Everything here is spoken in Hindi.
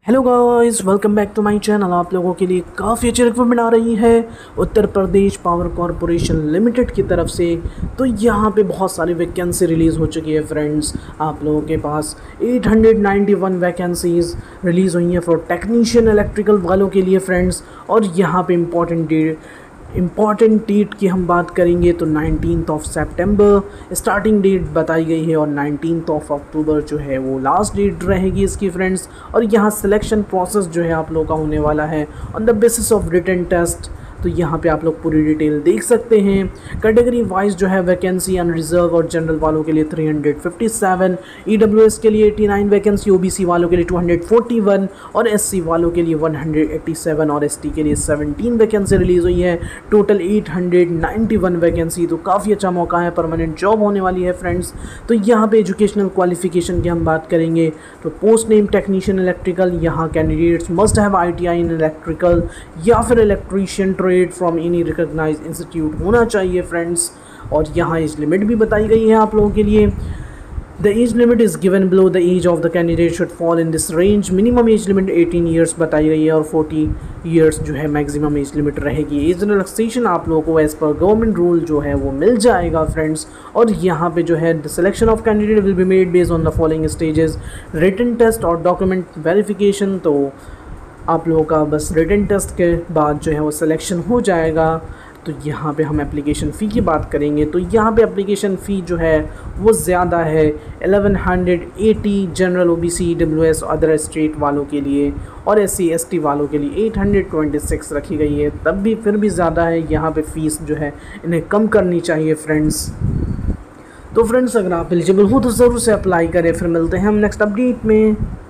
Hello guys, welcome back to my channel. आप लोगों के लिए काफ़ी अच्छी रिक्रूटमेंट आ रही है Uttar Pradesh power corporation limited की तरफ से। तो यहाँ पे बहुत सारी वैकेंसी रिलीज़ हो चुकी है फ्रेंड्स। आप लोगों के पास 891 वैकेंसीज़ रिलीज़ हुई हैं फॉर टेक्नीशियन इलेक्ट्रिकल वालों के लिए फ्रेंड्स। और यहाँ पे इम्पॉर्टेंट डेट की हम बात करेंगे तो 19 सितंबर स्टार्टिंग डेट बताई गई है और 19 अक्टूबर जो है वो लास्ट डेट रहेगी इसकी फ्रेंड्स। और यहाँ सिलेक्शन प्रोसेस जो है आप लोगों का होने वाला है on the basis of written test. तो यहाँ पे आप लोग पूरी डिटेल देख सकते हैं। कैटेगरी वाइज जो है वैकेंसी अनरिजर्व और जनरल वालों के लिए 357, ईडब्ल्यूएस के लिए 89 वैकेंसी, ओबीसी वालों के लिए 241 और एससी वालों के लिए 187 और एसटी के लिए 17 वैकेंसी रिलीज़ हुई है। Total 891 vacancy. तो काफ़ी अच्छा मौका है, परमानेंट जॉब होने वाली है फ्रेंड्स। तो यहाँ पे एजुकेशनल क्वालिफिकेशन की हम बात करेंगे तो पोस्ट नेम टेक्नीशियन इलेक्ट्रिकल, यहाँ candidates must have ITI in electrical या फिर electrician from any recognised institute होना चाहिए फ्रेंड्स। और यहाँ एज लिमिट भी बताई गई है आप लोगों के लिए। The age limit is given below the age of the candidate should fall in this range. Minimum age limit 18 years बताई गई है और 40 ईयर्स जो है मैक्सिमम एज लिमिट रहेगी। एज रिलैक्सेशन आप लोगों को एज पर गवर्नमेंट रूल जो है वो मिल जाएगा फ्रेंड्स। और यहाँ पे जो है the selection of candidate will be made based on the following stages: written test और डॉक्यूमेंट वेरिफिकेशन। तो आप लोगों का बस रिटन टेस्ट के बाद जो है वो सिलेक्शन हो जाएगा। तो यहाँ पे हम एप्लीकेशन फ़ी की बात करेंगे तो यहाँ पे एप्लीकेशन फ़ी जो है वो ज़्यादा है 1180 general, OBC, EWS other state वालों के लिए और एससी एसटी वालों के लिए 826 रखी गई है। तब भी फिर भी ज़्यादा है, यहाँ पे फ़ीस जो है इन्हें कम करनी चाहिए फ्रेंड्स। तो फ्रेंड्स अगर आप एलिजिबल हो तो ज़रूर से अप्लाई करें। फिर मिलते हैं हम नेक्स्ट अपडेट में।